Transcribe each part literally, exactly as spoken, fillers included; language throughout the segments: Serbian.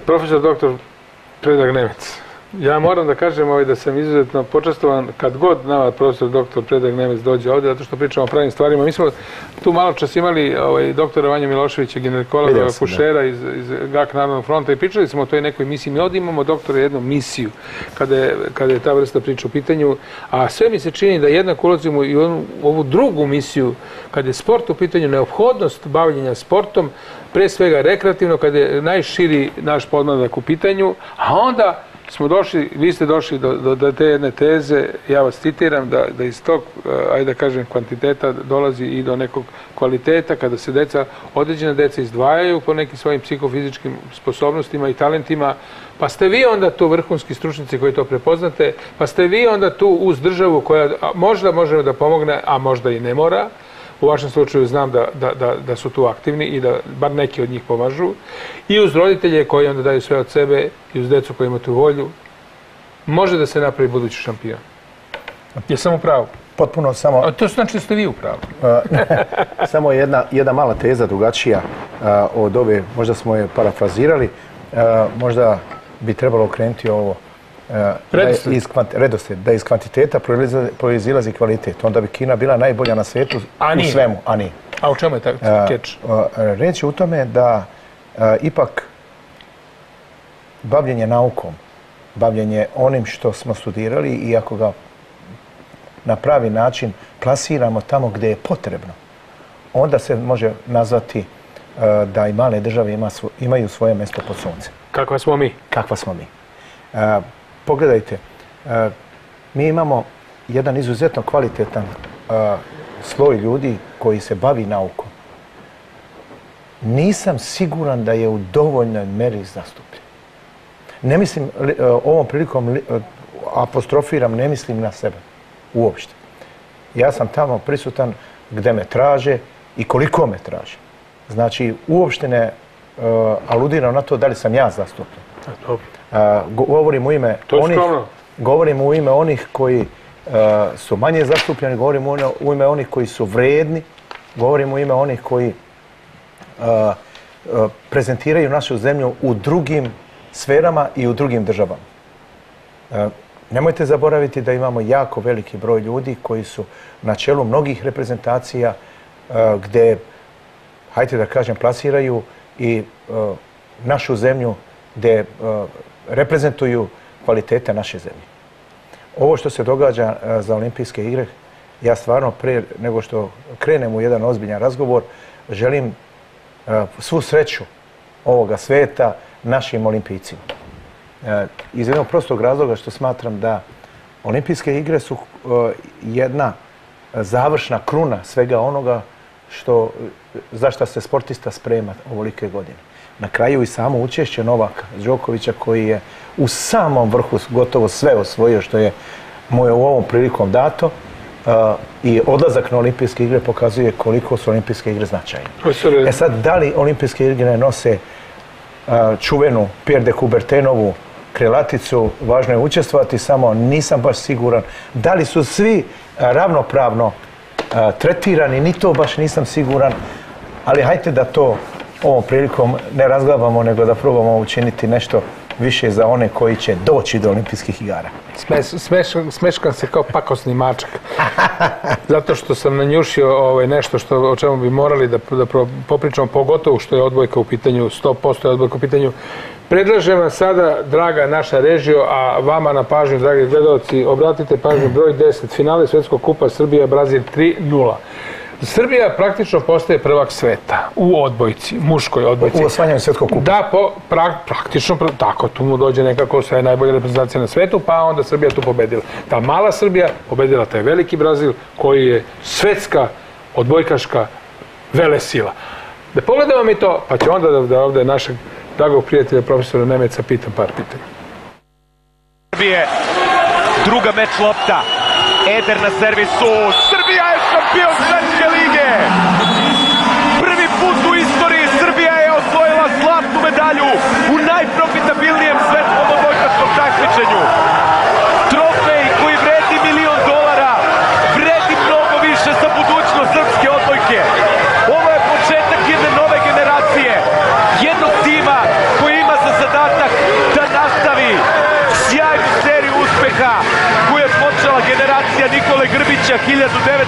Profesor doktor Predrag Nemec. Ja moram da kažem da sam izuzetno počastovan kad god nama profesor doktor Predrag Nemec dođe ovdje, zato što pričamo o pravim stvarima. Mi smo tu malo čas imali doktora Vanju Miloševića, ginekologa, akušera iz G A K Narodnog fronta i pričali smo o toj nekoj misiji. Mi ovdje imamo doktora jednu misiju kada je ta vrsta priča u pitanju, a sve mi se čini da jednako ulazimo i u ovu drugu misiju kada je sport u pitanju, neophodnost bavljenja sportom, pre svega rekreativno, kada je najširi naš podmladak u pitanju, a onda smo došli, vi ste došli do te jedne teze, ja vas citiram, da iz tog, ajde da kažem, kvantiteta dolazi i do nekog kvaliteta, kada se deca, određena deca izdvajaju po nekim svojim psihofizičkim sposobnostima i talentima, pa ste vi onda tu vrhunski stručnici koji to prepoznate, pa ste vi onda tu uz državu koja možda može da pomogne, a možda i ne mora. U vašem slučaju znam da su tu aktivni i da bar neki od njih pomažu. I uz roditelje koji onda daju sve od sebe i uz decu koji imaju tu volju, može da se napravi budući šampion. Jesam u pravu? Potpuno samo... To znači da ste vi u pravu. Samo jedna mala teza drugačija od ove, možda smo je parafrazirali, možda bi trebalo okrenuti ovo redosled, da iz kvantiteta proizilazi kvalitet. Onda bi Kina bila najbolja na svijetu u svemu, a nije. A u čemu je taj keč? Reći u tome da ipak bavljenje naukom, bavljenje onim što smo studirali i ako ga na pravi način plasiramo tamo gdje je potrebno, onda se može nazvati da i male države imaju svoje mjesto pod suncem. Kakva smo mi? Kakva smo mi. Pogledajte, mi imamo jedan izuzetno kvalitetan sloj ljudi koji se bavi naukom. Nisam siguran da je u dovoljnoj meri zastupljen. Ne mislim, ovom prilikom apostrofiram, ne mislim na sebe uopšte. Ja sam tamo prisutan gde me traže i koliko me traže. Znači, uopšte ne aludiram na to da li sam ja zastupljen. Govorim u ime onih, govorim u ime onih koji su manje zastupljeni, govorim u ime onih koji su vredni, govorim u ime onih koji prezentiraju našu zemlju u drugim sferama i u drugim državama. Nemojte zaboraviti da imamo jako veliki broj ljudi koji su na čelu mnogih reprezentacija gde, hajde da kažem, plasiraju i našu zemlju gde reprezentuju kvalitete naše zemlje. Ovo što se događa za olimpijske igre, ja stvarno pre nego što krenem u jedan ozbiljan razgovor, želim svu sreću ovoga sveta našim olimpijcima. Iz jednog prostog razloga što smatram da olimpijske igre su jedna završna kruna svega onoga za što se sportista sprema ovolike godine. Na kraju i samo učešće Novaka Đokovića koji je u samom vrhu gotovo sve osvojio što je mu je u ovom prilikom dato i odlazak na olimpijske igre pokazuje koliko su olimpijske igre značajne. E sad, da li olimpijske igre nose čuvenu Pierre de Coubertinovu krilaticu, važno je učestvovati, samo nisam baš siguran. Da li su svi ravnopravno tretirani, ni to baš nisam siguran, ali hajte da to ovom prilikom ne razglabamo, nego da probamo učiniti nešto više za one koji će doći do olimpijskih igara. Smeškam se kao pakosni mačak. Zato što sam nanjušio nešto o čemu bi morali da popričamo, pogotovo što je odbojka u pitanju, sto posto je odbojka u pitanju. Predlažem vam sada, draga naša režio, a vama na pažnju, dragi gledalci, obratite pažnju broj deset, finale Svetskog kupa Srbija-Brazil tri nula. Srbija praktično postaje prvak sveta u odbojci, muškoj odbojci. U osvajanju Svetskog kupa. Da, praktično, tako, tu mu dođe nekako sve najbolje reprezentacije na svetu, pa onda Srbija tu pobedila. Ta mala Srbija pobedila taj veliki Brazil koji je svetska odbojkaška velesila. Da pogledamo mi to, pa ću onda da ovdje našeg dragog prijatelja profesora Nemeca pitam par pitanja. Srbije, druga meč lopta, Eder na servisu, Srbija je šampion Svetske lige! Prvi put u istoriji Srbija je osvojila zlatnu medalju u najprofitabilnijem svetskom odbojkaškom takmičenju. Trofej koji vredi milion dolara, vredi mnogo više za budućnost srpske odbojke. Ovo je početak jedne nove generacije, jednog tima koji ima za zadatak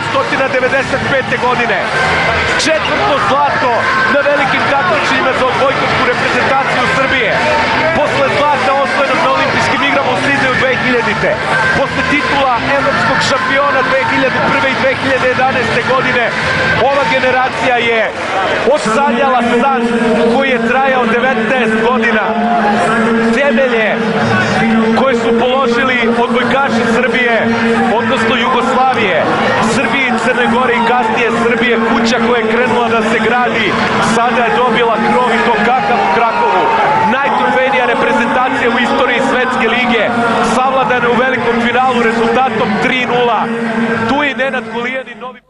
devetsto devedeset pete. godine. Četvrto zlato na velikim takmičenjima za odbojkašku reprezentaciju Srbije. Posle zlata osvojenog na olimpijskim igrama u Sidneju dve hiljadite. Posle titula evropskog šampiona dve hiljade prve i dve hiljade jedanaeste. godine ova generacija je osanjala san koji je trajao devetnaest godina. Temelje koje su položili odbojkaši Srbije, odnosno Jugoslavije, Srbije i Crne Gore i kasnije Srbije, kuća koja je krenula da se gradi, sada je dobila krov i to kakav u Krakovu. Najtrofejnija reprezentacija u istoriji Svetske lige, savladana u velikom finalu rezultatom tri nula. Tu je Nenad Gulijan i novi...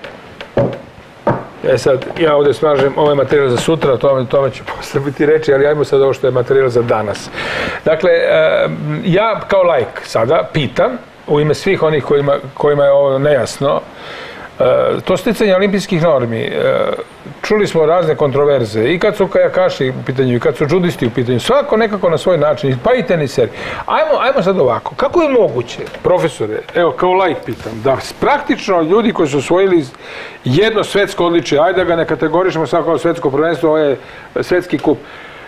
E sad, ja ovdje smažem ovaj materijal za sutra, tome, tome ću posle biti reći, ali ajmo sad ovo što je materijal za danas. Dakle, ja kao laik sada pitam, u ime svih onih kojima, kojima je ovo nejasno, to sticanje olimpijskih normi, čuli smo razne kontroverze, i kad su kajakaši u pitanju, i kad su džudisti u pitanju, svako nekako na svoj način, pa i teniseri. Ajmo, ajmo sad ovako, kako je moguće, profesore, evo kao laik pitam, da praktično ljudi koji su osvojili jedno svetsko odličje, ajde da ga ne kategorišemo sad kao svetsko prvenstvo, ovo je svetski kup,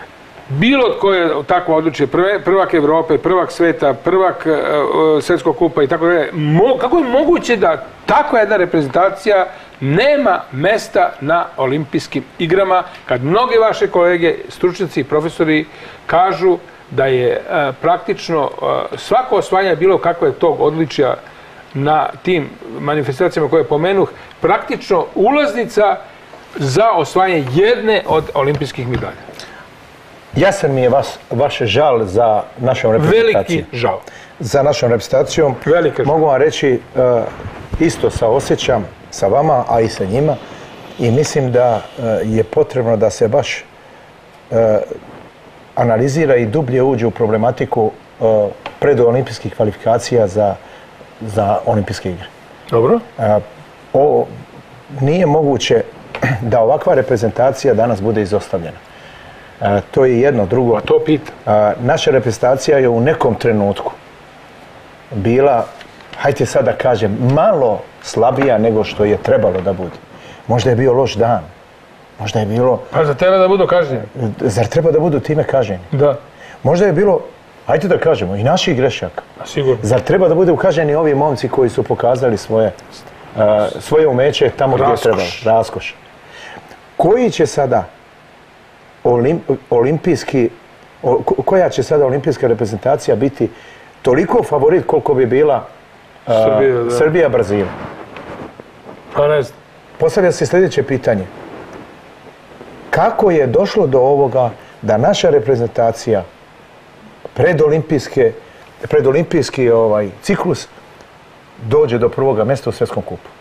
bilo tko je takvo odličje, prvak Evrope, prvak sveta, prvak svetskog kupa i tako dalje, kako je moguće da takva jedna reprezentacija nema mesta na olimpijskim igrama, kad mnogi vaše kolege, stručnjaci i profesori kažu da je praktično svako osvajanje bilo kakve tog odličja na tim manifestacijama koje pomenuh, praktično ulaznica za osvajanje jedne od olimpijskih medalja. Jasan mi je vas, vaš žal za našom reprezentacijom. Veliki žal. Za našom reprezentacijom. Veliki žal. Mogu vam reći, uh, isto saosjećam sa vama, a i sa njima. I mislim da uh, je potrebno da se baš uh, analizira i dublje uđe u problematiku uh, predolimpijskih kvalifikacija za, za olimpijske igre. Dobro. Uh, o, nije moguće da ovakva reprezentacija danas bude izostavljena. A, to je jedno, drugo. A to pita. A, naša reprezentacija je u nekom trenutku bila, hajde sad da kažem, malo slabija nego što je trebalo da bude. Možda je bio loš dan. Možda je bilo... Pa za tebe da budu kažnjeni? Zar treba da budu time kažnjeni? Da. Možda je bilo, hajde da kažemo, i naših grešaka. A sigurno. Zar treba da budu kažnjeni ovi momci koji su pokazali svoje, a, svoje umeće tamo gdje je trebalo? Raskoš. Koji će sada olimpijski, koja će sada olimpijska reprezentacija biti toliko favorit koliko bi bila uh, Srbija, Srbija Brazil? Pa ne znam. Postavlja se sljedeće pitanje. Kako je došlo do ovoga da naša reprezentacija predolimpijske, predolimpijski ovaj, ciklus dođe do prvoga mjesta u svjetskom kupu?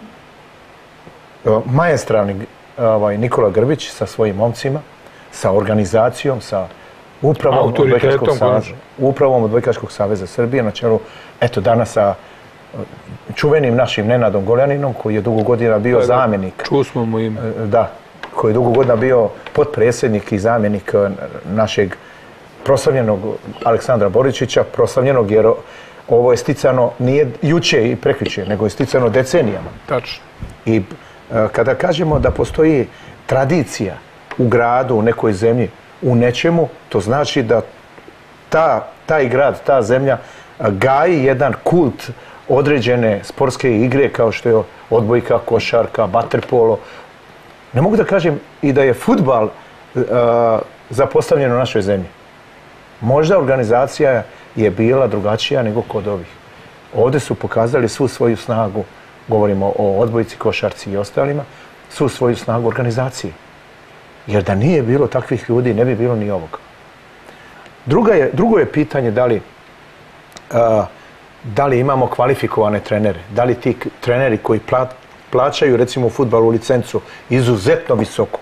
Maestralni ovaj, Nikola Grbić sa svojim momcima, sa organizacijom, sa upravom Odbojkaškog saveza, upravom Odbojkaškog saveza Srbije na čelu, eto danas sa čuvenim našim Nenadom Goljaninom, koji je dugo godina bio zamjenik. Čuo smo mu ime. Da, koji je dugo godina bio potpredsjednik i zamjenik našeg proslavljenog Aleksandra Boričića, proslavljenog jer ovo je sticano nije juče i prekjuče, nego je sticano decenijama. Tačno. I kada kažemo da postoji tradicija u gradu, u nekoj zemlji, u nečemu, to znači da ta, taj grad, ta zemlja gaji jedan kult određene sportske igre kao što je odbojka, košarka, vaterpolo. Ne mogu da kažem i da je fudbal uh, zapostavljen u našoj zemlji. Možda organizacija je bila drugačija nego kod ovih. Ovdje su pokazali svu svoju snagu, govorimo o odbojci, košarci i ostalima, svu svoju snagu organizacije. Jer da nije bilo takvih ljudi, ne bi bilo ni ovog. Druga je, drugo je pitanje da li, a, da li imamo kvalifikovane trenere. Da li ti treneri koji pla, plaćaju recimo u fudbalu licencu izuzetno visoko,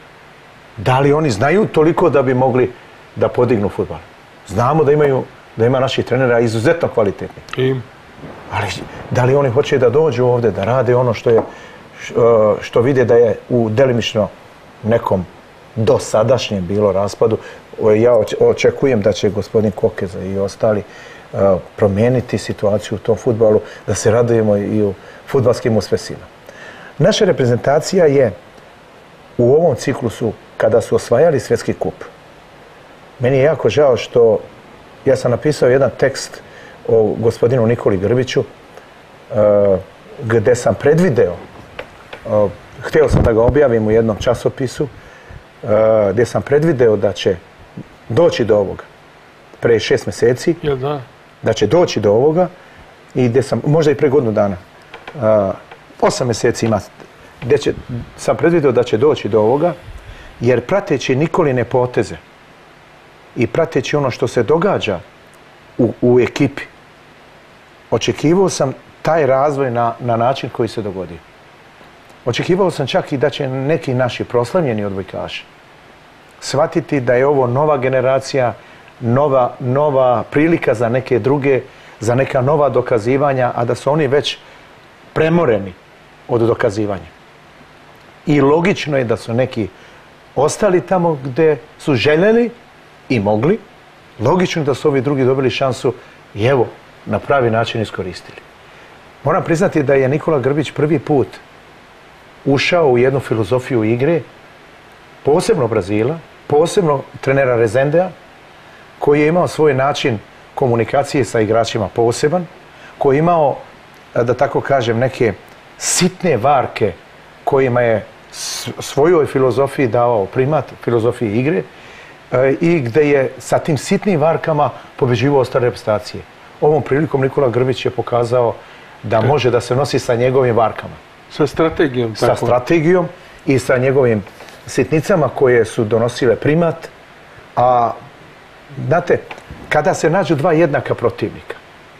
da li oni znaju toliko da bi mogli da podignu fudbal? Znamo da imaju, da ima naših trenera izuzetno kvalitetni. I? Ali da li oni hoće da dođu ovdje, da rade ono što, je, što vide da je u delimično nekom dosadašnjem bilo raspadu. Ja očekujem da će gospodin Kokeza i ostali promijeniti situaciju u tom fudbalu, da se radujemo i u fudbalskim uspesima. Naša reprezentacija je u ovom ciklusu, kada su osvajali svjetski kup, meni je jako žao što ja sam napisao jedan tekst o gospodinu Nikoli Grbiću, gdje sam predvideo, htio sam da ga objavim u jednom časopisu, gdje sam predvideo da će doći do ovoga pre šest mjeseci, da? da će doći do ovoga i gdje sam, možda i pre godinu dana, osam mjeseci ima, gdje će, sam predvideo da će doći do ovoga, jer prateći Nikoline poteze i prateći ono što se događa u, u ekipi, očekivao sam taj razvoj na, na način koji se dogodio. Očekivao sam čak i da će neki naši proslavljeni odbojkaši shvatiti da je ovo nova generacija, nova, nova prilika za neke druge, za neka nova dokazivanja, a da su oni već premoreni od dokazivanja. I logično je da su neki ostali tamo gdje su željeli i mogli. Logično je da su ovi drugi dobili šansu i evo, na pravi način iskoristili. Moram priznati da je Nikola Grbić prvi put ušao u jednu filozofiju igre, posebno Brazila, posebno trenera Rezendea, koji je imao svoj način komunikacije sa igračima poseban, koji je imao, da tako kažem, neke sitne varke kojima je svojoj filozofiji davao primat, filozofiji igre, i gdje je sa tim sitnim varkama pobeđivao ostale reprezentacije. Ovom prilikom Nikola Grbić je pokazao da može da se nosi sa njegovim varkama. Sa strategijom. Sa strategijom i sa njegovim sitnicama koje su donosile primat. A, znate, kada se nađu dva jednaka protivnika,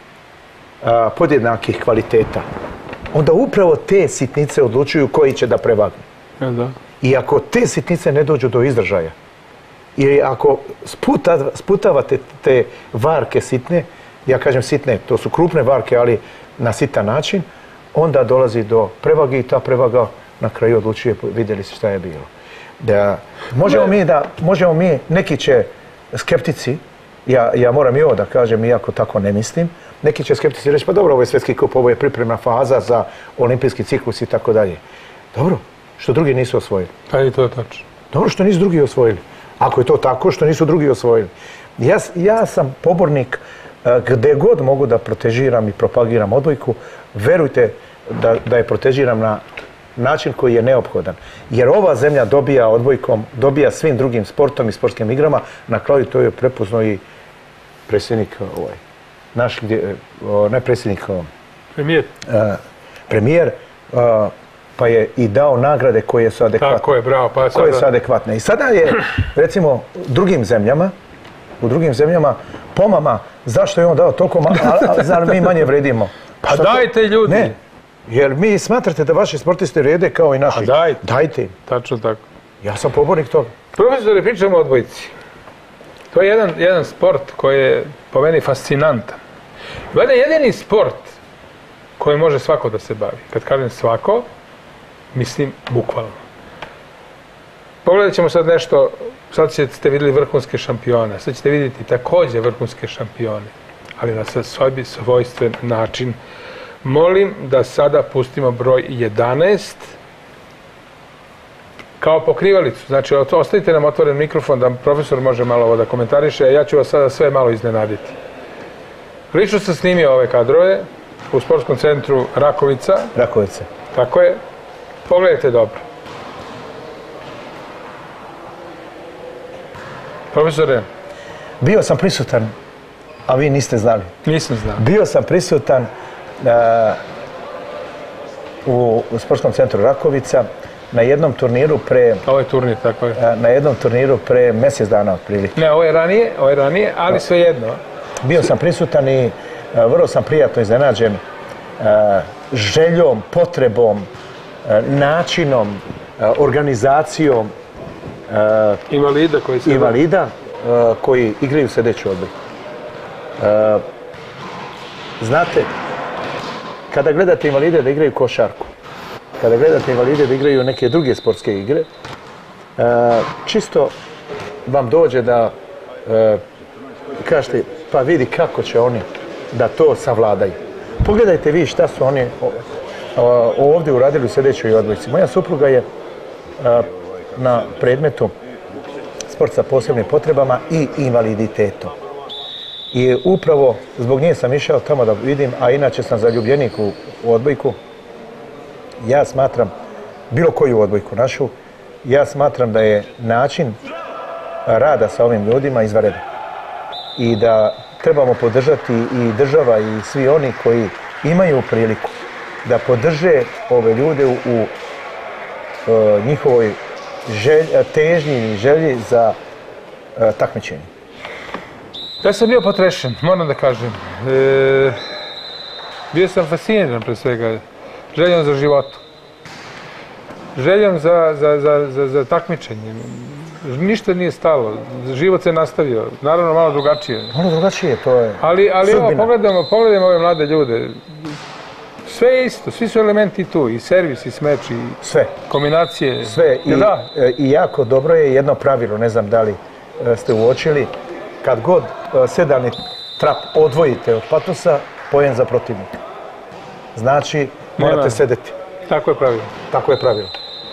a, podjednakih kvaliteta, onda upravo te sitnice odlučuju koji će da prevagnu. Ja, da. I ako te sitnice ne dođu do izražaja, i ako sputa, sputavate te varke sitne, ja kažem sitne, to su krupne varke, ali na sitan način, onda dolazi do prevage i ta prevaga na kraju odlučuje, vidjeli se šta je bilo. Da, možemo mi da, možemo mi, neki će skeptici, ja, ja moram i ovo da kažem, iako tako ne mislim, neki će skeptici reći, pa dobro, ovo je svjetski kup, ovo je pripremna faza za olimpijski ciklus i tako dalje. Dobro, što drugi nisu osvojili. Pa i to je tačno. Dobro, što nisu drugi osvojili. Ako je to tako, što nisu drugi osvojili. Ja, ja sam pobornik gdje god mogu da protežiram i propagiram odbojku, verujte da, da je protežiram na način koji je neophodan. Jer ova zemlja dobija odbojkom, dobija svim drugim sportom i sportskim igrama, na kraju to je prepoznao i predsjednik, ovaj, naš, gdje, ne predsjednik, premijer, uh, premijer uh, pa je i dao nagrade koje su adekvatne. Tako je, bravo, pa koje su adekvatne. I sada je, recimo, u drugim zemljama, u drugim zemljama, pomama, zašto je on dao toliko, a, a zar mi manje vredimo? Pa šta dajte to? Ljudi. Ne, jer mi smatrate da vaši sportisti rede kao i naši. A dajte. Dajte im. Tačno tako. Ja sam pobornik toga. Profesore, pričamo o odbojci. To je jedan, jedan sport koji je po meni fascinantan. Valjda je jedini sport koji može svako da se bavi. Kad kažem svako, mislim bukvalno. Pogledat ćemo sad nešto, sad ste vidjeli vrhunske šampione, sad ćete vidjeti također vrhunske šampione, ali na svoj svojstven način. Molim da sada pustimo broj jedanaest kao pokrivalicu. Znači, ostavite nam otvoren mikrofon da profesor može malo ovo da komentariše, a ja ću vas sada sve malo iznenaditi. Lično sam snimio ove kadrove u sportskom centru Rakovica. Rakovica. Tako je. Pogledajte dobro. Profesore. Bio sam prisutan, a vi niste znali. Nisam znao. Bio sam prisutan uh, u, u sportskom centru Rakovica na jednom turniru pre... Ovo je turnir, tako je. Uh, na jednom turniru pre mjesec dana otprilike. Ne, ovo je ranije, ovo je ranije, ali no. Svejedno. Bio sam prisutan i uh, vrlo sam prijatno iznenađen uh, željom, potrebom, uh, načinom, uh, organizacijom uh, invalida koji se invalida uh, koji igraju sedeći odboj. Uh, znate, kada gledate invalide da igraju košarku, kada gledate invalide da igraju neke druge sportske igre, uh, čisto vam dođe da uh, kažete, pa vidi kako će oni da to savladaju. Pogledajte vi šta su oni ovdje uradili u sljedećoj odbojci. Moja supruga je a, na predmetu sport sa posebnim potrebama i invaliditetom. I upravo zbog nje sam išao tamo da vidim, a inače sam zaljubljenik u, u odbojku. Ja smatram, bilo koju odbojku našu, ja smatram da je način rada sa ovim ljudima izvanredan. I da trebamo podržati i država i svi oni koji imaju priliku da podrže ove ljude u, u uh, njihovoj želj, težnji i želji za uh, takmičenje. Ja sam bio potrešen, moram da kažem. E, bio sam fasciniran pre svega željom za životom. Željom za, za, za, za, za takmičenje. Ništa nije stalo. Život se nastavio. Naravno malo drugačije. Malo drugačije, to je Ali, ali evo, sudbina. pogledamo, pogledamo ove mlade ljude. Sve je isto, svi su elementi tu. I servis, i smeč, i Sve. kombinacije. Sve. I, Da. e, I jako dobro je jedno pravilo, ne znam da li e, ste uočili, kad god e, sedalni trap odvojite od patosa, poen za protivnika. Znači, morate Nema. sedeti. Tako je pravilo. Tako je pravilo.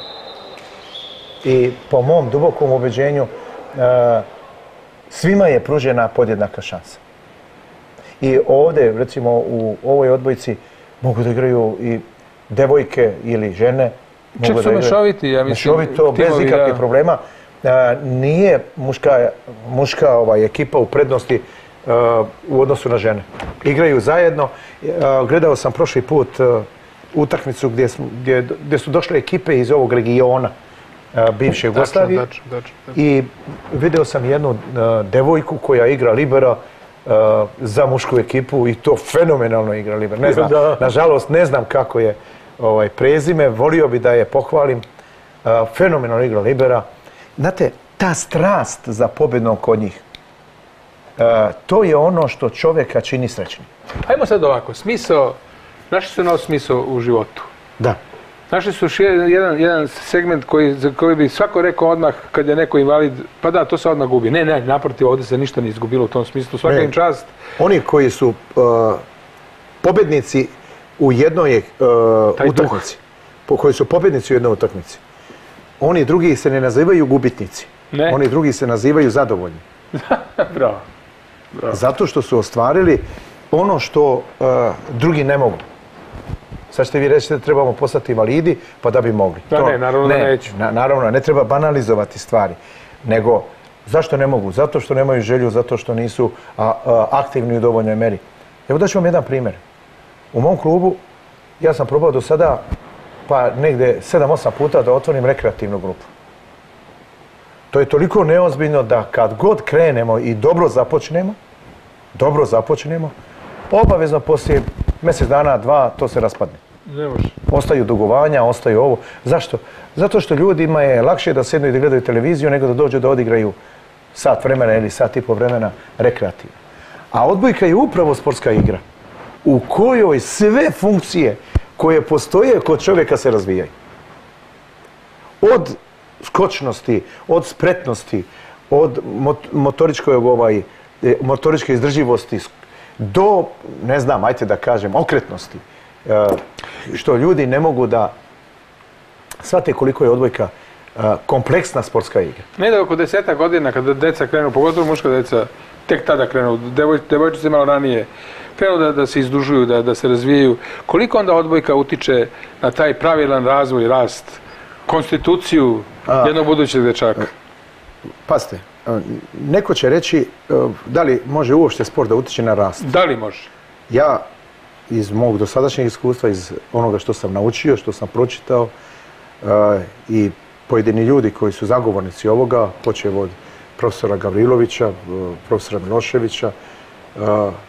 I po mom dubokom ubeđenju, e, svima je pružena podjednaka šansa. I ovdje, recimo u ovoj odbojci, mogu da igraju i devojke ili žene. Čak mogu su da igraju mešoviti, ja mislim. Mešovito, bez timovi, ikakvih da. problema. E, nije muška, muška ovaj, ekipa u prednosti e, u odnosu na žene. Igraju zajedno. E, gledao sam prošli put e, utakmicu gdje, smo- gdje, gdje su došle ekipe iz ovog regiona e, bivše Jugoslavije. Tačno, tačno, tačno, tačno. I video sam jednu e, devojku koja igra libera e, za mušku ekipu i to fenomenalno igra libera. Ne znam, Da. nažalost ne znam kako je ovaj, prezime, volio bi da je pohvalim. E, fenomenalno igra libera. Znate, ta strast za pobjedom kod njih, e, to je ono što čovjeka čini srećnim. Ajmo sad ovako, smisao, našli su nov smisao u životu. Da. Našli su še- jedan, jedan segment koji, za koji bi svako rekao odmah kad je neko invalid, pa da, to se odmah gubi. Ne, ne, naprotiv, ovdje se ništa nije izgubilo u tom smislu. Svaka Ne. im čast. Oni koji su uh, pobjednici u jednoj uh, Taj duh. utakmici, po, koji su pobjednici u jednoj utakmici, oni drugi se ne nazivaju gubitnici. Ne. Oni drugi se nazivaju zadovoljni. Bravo. Zato što su ostvarili ono što uh, drugi ne mogu. Sad ćete vi reći da trebamo postati invalidi pa da bi mogli. Da, ne, naravno da neću. Na, naravno, ne treba banalizovati stvari. Nego, zašto ne mogu? Zato što nemaju želju, zato što nisu a, a, aktivni u dovoljnoj meri. Evo daću vam jedan primjer. U mom klubu ja sam probao do sada pa negdje sedam osam puta da otvorim rekreativnu grupu. To je toliko neozbiljno da kad god krenemo i dobro započnemo, dobro započnemo, obavezno poslije mjesec dana, dva, to se raspadne. Ne može. Ostaju dugovanja, ostaju ovo. Zašto? Zato što ljudima je lakše da sednu i da gledaju televiziju nego da dođu da odigraju sat vremena ili sat i pol vremena rekreativno. A odbojka je upravo sportska igra u kojoj sve funkcije koje postoje kod čovjeka se razvijaju. Od skočnosti, od spretnosti, od mot- motoričkoj, ovaj, e, motoričke izdrživosti do, ne znam, ajte da kažem, okretnosti. E, što ljudi ne mogu da shvate koliko je odbojka e, kompleksna sportska igra. Ne da oko deseta godina kada deca krenu, pogotovo muška deca, tek tada krenu, devoj, devojčice malo ranije, krenu da, da se izdužuju, da, da se razvijaju. Koliko onda odbojka utiče na taj pravilan razvoj, rast, konstituciju A. jednog budućeg dečaka? Pazite, e, neko će reći e, da li može uopšte sport da utiče na rast. Da li može? Ja iz mog dosadašnjeg iskustva, iz onoga što sam naučio, što sam pročitao e, i pojedini ljudi koji su zagovornici ovoga, počev od profesora Gavrilovića, e, profesora Miloševića, e,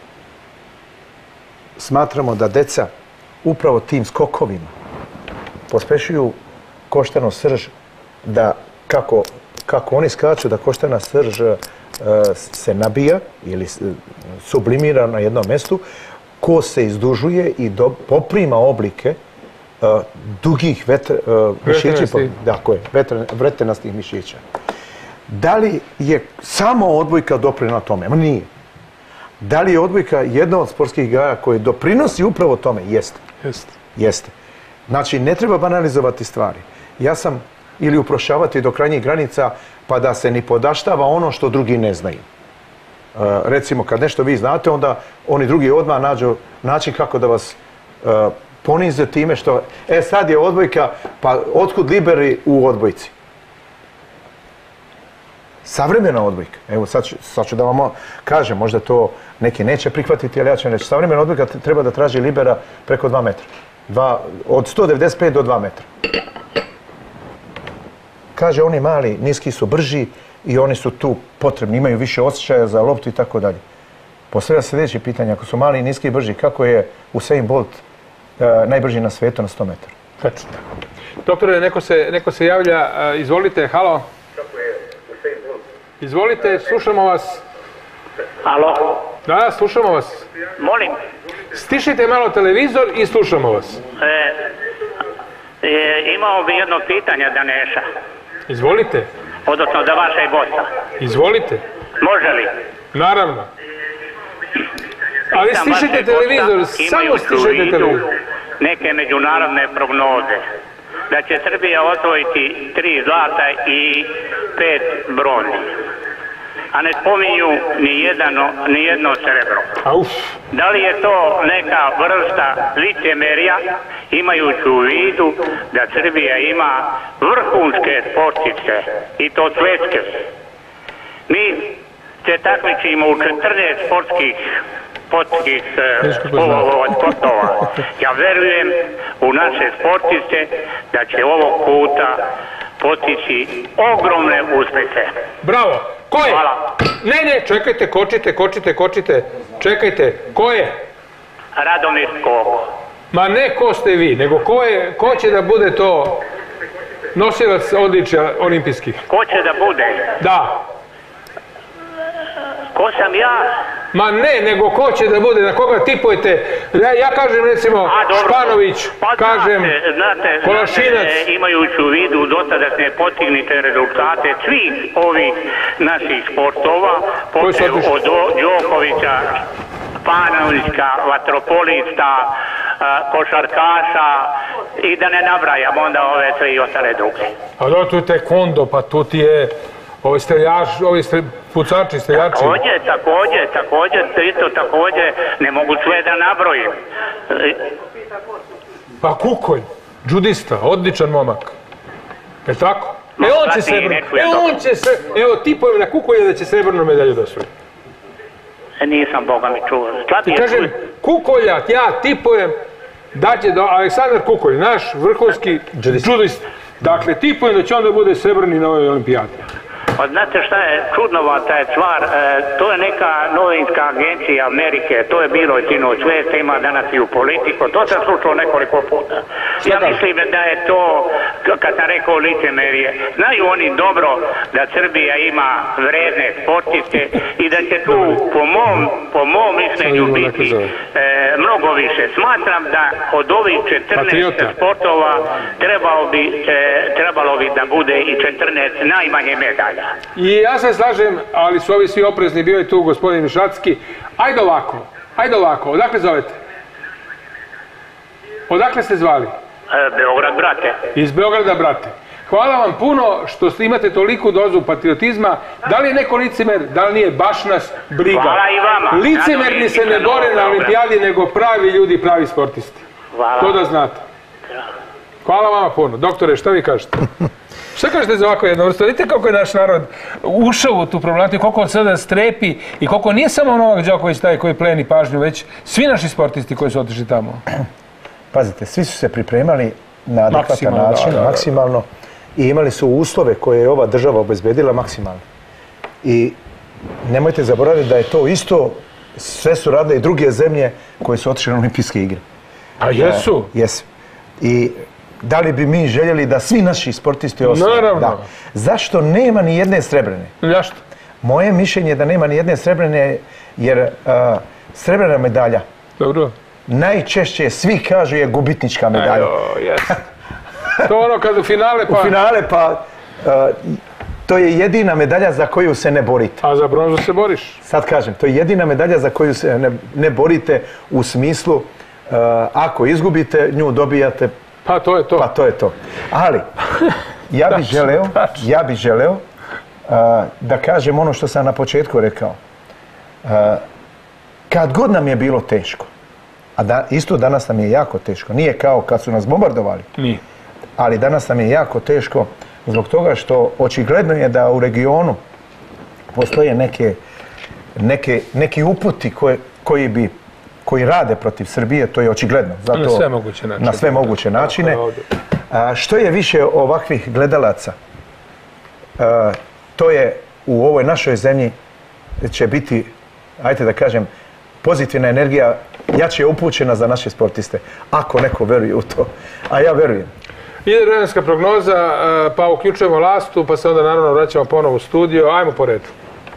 smatramo da deca upravo tim skokovima pospešuju koštanu srž da kako, kako oni skaču da koštana srž e, se nabija ili s- sublimira na jednom mjestu, ko se izdužuje i do, poprima oblike e, dugih vetr, e, mišića, Vretenastih. tako je, vetre, vretenastih mišića. Da li je samo odbojka doprinela tome? Ma nije. Da li je odbojka jedna od sportskih igara koje doprinosi upravo tome? Jeste. Jeste. Jeste. Znači, ne treba banalizovati stvari. Ja sam, ili uprošavati do krajnjih granica, pa da se ni podaštava ono što drugi ne znaju. Uh, recimo, kad nešto vi znate, onda oni drugi odmah nađu način kako da vas uh, ponize time što, e sad je odbojka, pa otkud liberi u odbojci? Savremena odbojka, evo sad ću, sad ću da vam kažem, možda to neki neće prihvatiti, ali ja ću reći, savremena odbojka treba da traži libera preko dva metra. Dva, od sto devedeset pet do dva metra. Kaže, oni mali, niski su brži i oni su tu potrebni, imaju više osjećaja za loptu i tako dalje. Postavlja se sljedeće pitanje, ako su mali, niski i brži, kako je Usain Bolt uh, najbrži na svijetu na sto metara? Tačno. Doktore, neko se, neko se javlja, uh, izvolite, halo. Kako je Usain Bolt? Izvolite, slušamo vas. Alo? Da, slušamo vas. Molim? Stišite malo televizor i slušamo vas. E, e, imao bi jedno pitanje da Neša. Izvolite. Odnosno za vašeg gosta. Izvolite. Može li? Naravno. Ali stišite televizor, samo stišite televizor. Neke međunarodne prognoze. Da će Srbija osvojiti tri zlata i pet bronzi. A ne spominju ni jedno, ni jedno srebro. Auf. Da li je to neka vrsta licemerja, imajući u vidu da Srbija ima vrhunske sportice, i to svetske? Mi se takmičimo u četrnaest sportskih sportskih sportova. Ja verujem u naše sportice da će ovog puta postići ogromne uspjehe. Bravo! Ko je? Hvala. Ne, ne, čekajte, kočite, kočite, kočite. Čekajte, ko je? Radomir Skoko. Ma ne ko ste vi, nego ko je, ko će da bude to nosilac odličja olimpijskih? Ko će da bude? Da. Ko sam ja? Ma ne, nego ko će da bude, na koga tipujete? Ja, ja kažem recimo A, dobro. Španović, Pa, kažem znate, znate, Kolašinac. znate, imajući u vidu dosadašnje postignute rezultate svih ovih naših sportova, počev od Đokovića, Španovića, vatropolista, a, košarkaša i da ne nabrajam onda ove sve i ostale druge. A da, tu je taekwondo, pa tu ti je ovi streljač, ovi stre, pucači, streljači. Također, također, također, isto također, ne mogu sve da nabrojim. Pa Kukolj, džudista, odličan momak. Je tako? No, e on će srebrno, e on će se, evo tipujem na Kukolja da će srebrnu medalju da osvoji. Nisam, Boga mi čuo. I kažem, Kukolja, ja tipujem da će do Aleksandar Kukolj, naš vrhunski džudist. Dakle, tipujem da će on da bude srebrni na ovoj olimpijadi. Pa znate šta je čudnovata je stvar, e, to je neka novinska agencija Amerike, to je bilo i sinoć, sve ima danas i u politiku, to sam slušao nekoliko puta. Ja mislim da je to, kad sam rekao licemerje, znaju oni dobro da Srbija ima vredne sportiste i da će tu po mom, po mom mišljenju biti e, mnogo više. Smatram da od ovih četrnaest sportova trebalo bi, e, trebalo bi da bude i četrnaest najmanje medalja. I ja se slažem, ali su ovi svi oprezni, bio je tu gospodin Mišatski. Ajde ovako, ajde ovako, odakle zovete? Odakle ste zvali? E, Beograd, brate. Iz Beograda, brate. Hvala vam puno što imate toliku dozu patriotizma. Da li je neko licemer, da li nije baš nas briga? Hvala i vama. Licemerni se ne bore na olimpijadi, nego pravi ljudi, pravi sportisti. Hvala. To da znate. Hvala vama puno. Doktore, šta vi kažete? Šta kažete za ovako jedno vrsto? Vidite kako je naš narod ušao u tu problematiku, koliko od sada strepi i koliko nije samo Novak Đoković taj koji pleni pažnju, već svi naši sportisti koji su otišli tamo. Pazite, svi su se pripremali na adekvatan Maksimalno, način, da, da, da. maksimalno, i imali su uslove koje je ova država obezbedila maksimalno. I nemojte zaboraviti da je to isto, sve su radile i druge zemlje koje su otišle na olimpijske igre. A jesu? E, jesu. I da li bi mi željeli da svi naši sportisti ostanu? Naravno. Da. Zašto nema ni jedne srebrne? Zašto? Moje mišljenje je da nema ni jedne srebrne, jer uh, srebrna medalja, Dobro. najčešće svi kažu je gubitnička medalja. Ajo, jes. To ono kad u finale pa... U finale pa, uh, to je jedina medalja za koju se ne borite. A za bronzu se boriš? Sad kažem, to je jedina medalja za koju se ne, ne borite u smislu, uh, ako izgubite, nju dobijate Pa to je to. Pa to je to. Ali, ja bih želeo, ja bih želeo uh, da kažem ono što sam na početku rekao. Uh, kad god nam je bilo teško, a da, isto danas nam je jako teško, nije kao kad su nas bombardovali, Nije. ali danas nam je jako teško zbog toga što očigledno je da u regionu postoje neke, neke, neki uputi koje, koji bi koji rade protiv Srbije, to je očigledno. Zato, na sve moguće načine. Na sve moguće načine. A, što je više ovakvih gledalaca, a, to je u ovoj našoj zemlji će biti, ajte da kažem, pozitivna energija jače upućena za naše sportiste, ako neko veruje u to. A ja verujem. Ide vremenska prognoza, pa uključujemo Lastu, pa se onda naravno vraćamo ponovo u studio. Ajmo po redu.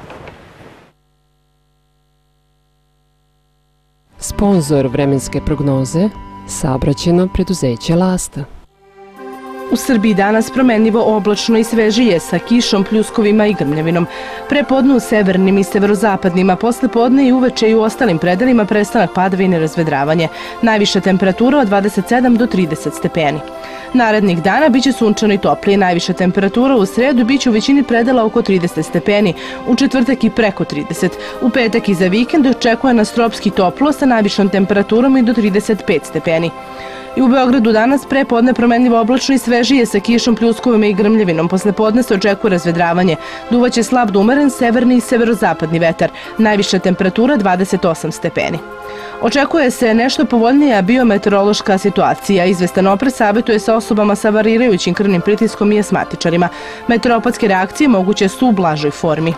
Sponzor vremenske prognoze, saobraćajno preduzeće Lasta. U Srbiji danas promenljivo oblačno i svežije sa kišom, pljuskovima i grmljavinom. Pre podne u severnim i severozapadnim, a posle podne i uveče i u ostalim predelima prestanak padavine i razvedravanje. Najviša temperatura od dvadeset sedam do trideset stepeni. Narednih dana biće sunčano i toplije. Najviša temperatura u sredu biće u većini predela oko trideset stepeni, u četvrtak i preko trideset. U petak i za vikend očekuje nas tropski toplo sa najvišom temperaturom i do trideset pet stepeni. I u Beogradu danas pre podne promenljivo oblačno i svežije sa kišom, pljuskovima i grmljavinom. Posle podne se očekuje razvedravanje. Duvaće slab do umeren severni i severozapadni vetar. Najviša temperatura dvadeset osam stepeni. Očekuje se nešto povoljnija biometeorološka situacija. Izvestan oprez savjetuje sa osobama sa varirajućim krvnim pritiskom i asmatičarima. Meteoropatske reakcije moguće su u blažoj formi.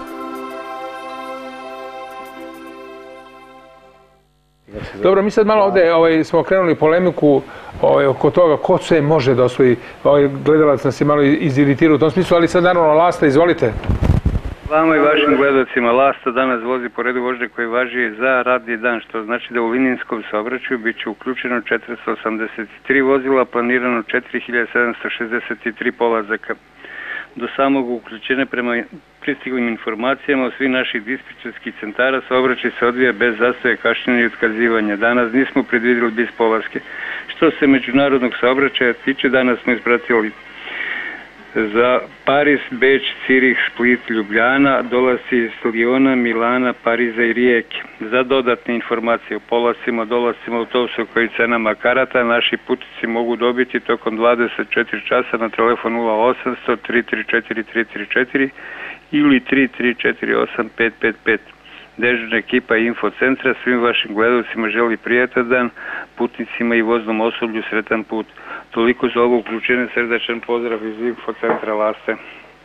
Dobro, mi sad malo ovdje ovaj, smo krenuli polemiku ovaj, oko toga ko sve može da osvoji. Ovaj, gledalac nas je malo iziritirao u tom smislu, ali sad naravno Lasta, izvolite. Vama i vašim gledalcima, Lasta danas vozi po redu vožnje koji važi za radni dan, što znači da u linijskom saobraćaju bit će uključeno četiristo osamdeset tri vozila, planirano četiri hiljade sedamsto šezdeset tri polazaka. Do samog uključenja prema pristiglim informacijama od svih naših dispečerskih centara saobraćaj se odvija bez zastoja, kašnjenja i otkazivanja. Danas nismo predvidjeli bis polaske. Što se međunarodnog saobraćaja tiče, danas smo ispratili za Paris, Beč, Cirih, Split, Ljubljana, dolasci iz Lijona, Milana, Pariza i Rijeke. Za dodatne informacije o polascima, dolascima autobusa koji cenama karata naši putnici mogu dobiti tokom dvadeset četiri časa na telefon nula osamsto tri tri četiri tri tri četiri ili tri tri četiri osam pet pet pet. Dežurna ekipa Infocentra svim vašim gledalcima želi prijatan dan, putnicima i voznom osoblju sretan put. Toliko za ovo uključenje, srdačan pozdrav iz Infocentra Laste.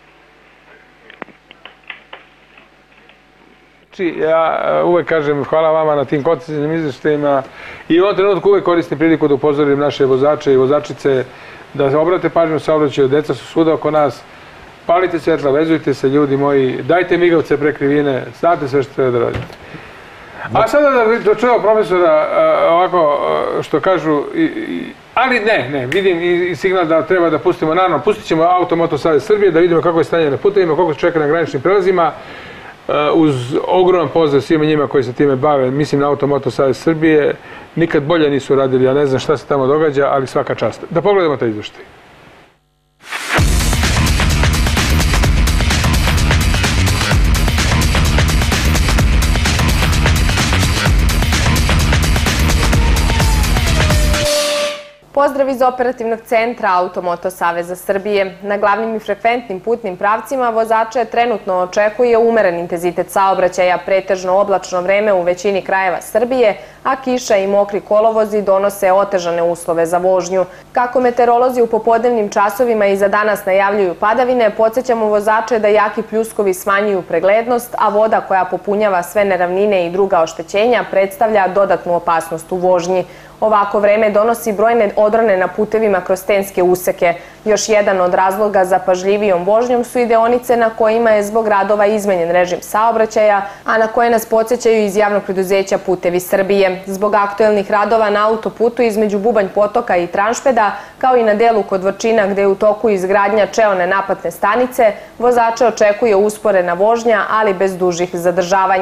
Ja uvek kažem hvala vama na tim konciznim izveštajima i u ovom trenutku uvek koristim priliku da upozorim naše vozače i vozačice da se obrate pažnju saobraćaju, deca su svuda oko nas. Palite svjetla, vezujte se ljudi moji, dajte migavce pre krivine, znate sve što treba da radite. A sada da čujemo profesora ovako što kažu, ali ne, ne, vidim i signal da treba da pustimo, naravno, pustit ćemo Auto Moto Savez Srbije, da vidimo kako je stanje na putevima, koliko se čeka na graničnim prelazima, uz ogroman pozdrav svima njima koji se time bave, mislim na Auto Moto Savez Srbije, nikad bolje nisu radili, ja ne znam šta se tamo događa, ali svaka čast. Da pogledamo taj izveštaj. Pozdrav iz operativnog centra Auto Moto Saveza Srbije. Na glavnim i frekventnim putnim pravcima vozače trenutno očekuje umeren intenzitet saobraćaja, pretežno oblačno vreme u većini krajeva Srbije, a kiša i mokri kolovozi donose otežane uslove za vožnju. Kako meteorolozi u popodnevnim časovima i za danas najavljuju padavine, podsjećamo vozače da jaki pljuskovi smanjuju preglednost, a voda koja popunjava sve neravnine i druga oštećenja predstavlja dodatnu opasnost u vožnji. Ovako vreme donosi brojne odrone na putevima kroz tenske useke. Još jedan od razloga za pažljivijom vožnjom su i deonice na kojima je zbog radova izmenjen režim saobraćaja, a na koje nas podsjećaju iz javnog preduzeća Putevi Srbije. Zbog aktuelnih radova na autoputu između Bubanj Potoka i Tranšpeda, kao i na delu kod Vrčina gde je u toku izgradnja čeone naplatne stanice, vozače očekuje usporena vožnja, ali bez dužih zadržavanja.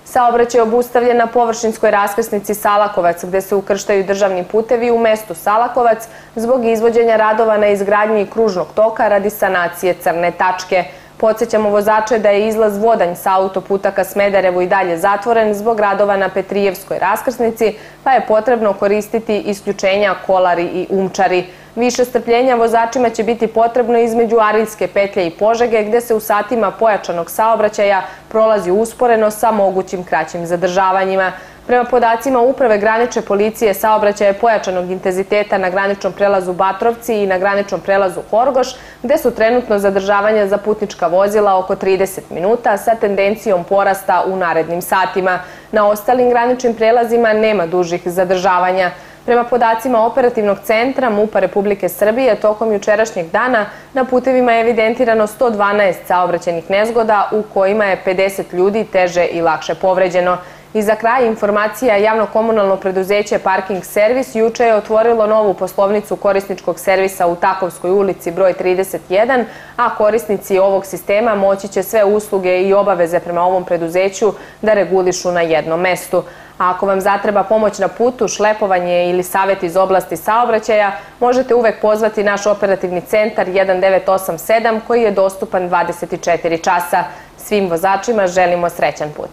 Saobraćaj je obustavljen na površinskoj raskrsnici Salakovac, gde se ukrštaju državni putevi u mestu Salakovac zbog izvođenja radova na izgradnji kružnog toka radi sanacije crne tačke. Podsjećamo vozače da je izlaz Vodanj sa autoputa ka Smederevu i dalje zatvoren zbog radova na Petrijevskoj raskrsnici, pa je potrebno koristiti isključenja Kolari i Umčari. Više strpljenja vozačima će biti potrebno između Ariljske petlje i Požege, gde se u satima pojačanog saobraćaja prolazi usporeno sa mogućim kraćim zadržavanjima. Prema podacima Uprave granične policije, saobraćaj je pojačanog intenziteta na graničnom prelazu Batrovci i na graničnom prelazu Horgoš, gde su trenutno zadržavanja za putnička vozila oko trideset minuta sa tendencijom porasta u narednim satima. Na ostalim graničnim prelazima nema dužih zadržavanja. Prema podacima Operativnog centra MUP-a Republike Srbije, tokom jučerašnjeg dana na putevima je evidentirano sto dvanaest saobraćajnih nezgoda u kojima je pedeset ljudi teže i lakše povređeno. I za kraj informacija, javno komunalno preduzeće Parking servis juče je otvorilo novu poslovnicu korisničkog servisa u Takovskoj ulici broj trideset jedan, a korisnici ovog sistema moći će sve usluge i obaveze prema ovom preduzeću da regulišu na jednom mestu. A ako vam zatreba pomoć na putu, šlepovanje ili savjet iz oblasti saobraćaja, možete uvek pozvati naš operativni centar jedan devet osam sedam koji je dostupan dvadeset četiri časa. Svim vozačima želimo srećan put.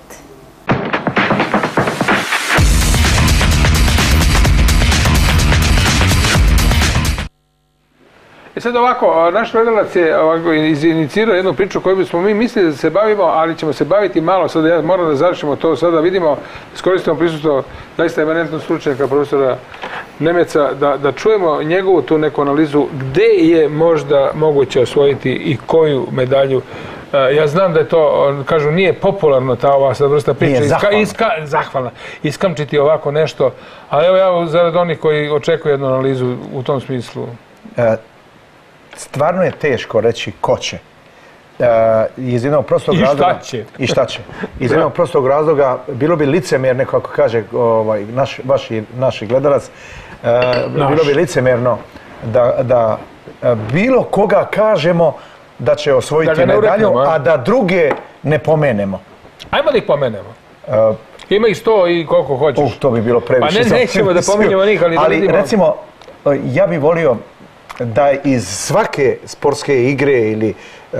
I sad ovako, naš gledalac je izinicirao jednu priču koju bismo mi mislili da se bavimo, ali ćemo se baviti malo. Sada ja moram da završimo to, sada vidimo, iskoristimo prisustvo zaista eminentnog stručnjaka, profesora Nemeca, da, da čujemo njegovu tu neku analizu gde je možda moguće osvojiti i koju medalju. Ja znam da je to, kažu, nije popularno ta ova sad vrsta priča. Nije zahvalna. Iska, zahvalna. Iskamčiti ovako nešto, ali evo ja zarad onih koji očekuju jednu analizu u tom smislu. E, Stvarno je teško reći ko će. E, iz jednog prostog I razloga, šta će. I šta će. Iz jednog prostog razloga, bilo bi licemjerno, kako kaže ovaj, naš, vaši, naši gledalac, e, bilo bi licemjerno da, da bilo koga kažemo da će osvojiti da medalju, ureknemo, a? a da druge ne pomenemo. Ajmo da ih pomenemo. E, Ima ih sto i koliko hoćeš. Uh, to bi bilo previše. Pa ne, nećemo da pominjemo njih, ali da ali vidimo. recimo, ja bih volio da iz svake sportske igre ili uh,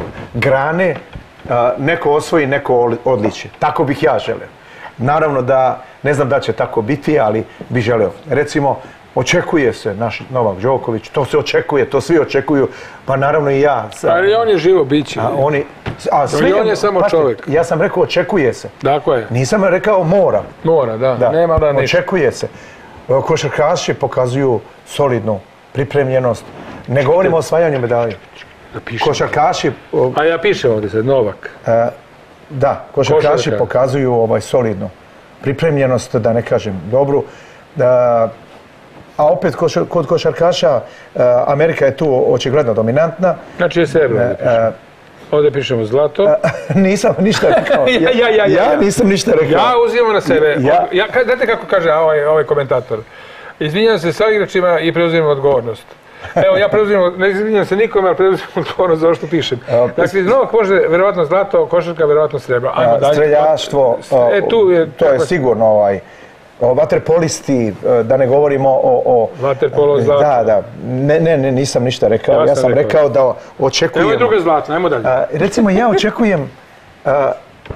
grane uh, neko osvoji neko odličje. Tako bih ja želeo. Naravno da, ne znam da će tako biti, ali bih želeo. Recimo, očekuje se naš Novak Đoković, to se očekuje, to svi očekuju, pa naravno i ja. Sam, ali on je živo biće. A, oni, a sve, on je samo pati, čovjek. Ja sam rekao očekuje se. Tako je. Nisam rekao mora. Mora, da. da. Nema da ništa. Očekuje se. Košarkaši pokazuju solidnu pripremljenost. Ne govorimo o osvajanju medalje. Košarkaši... A ja pišem ovdje sad, Novak. E, da, košarkaši Košarka. pokazuju ovaj, solidnu pripremljenost, da ne kažem dobru. Da, a opet košar, kod košarkaša Amerika je tu očigledno dominantna. Znači je srebro ovdje pišemo. Ovdje pišemo zlato. Nisam ništa rekao. ja, ja, ja, ja, ja nisam ništa rekao. Ja uzimam na sebe. Ja, ja, znate kako kaže ovaj, ovaj komentator? Izvinjam se sa igračima i preuzimam odgovornost. Evo, ja preuzimam, ne izvinjam se nikome, ali preuzimam odgovornost za ovo što pišem. Dakle, Novak može verovatno zlato, košarka verovatno srebro. Ajmo dalje. Streljaštvo, e, tu je, to je sigurno ovaj... O vaterpolisti, da ne govorimo o... o Vaterpolo zlato. Da, da. Ne, ne, ne, nisam ništa rekao. Ja, ja sam rekao, rekao da očekujem... Evo je druga zlatna, ajmo dalje. A, recimo, ja očekujem... A,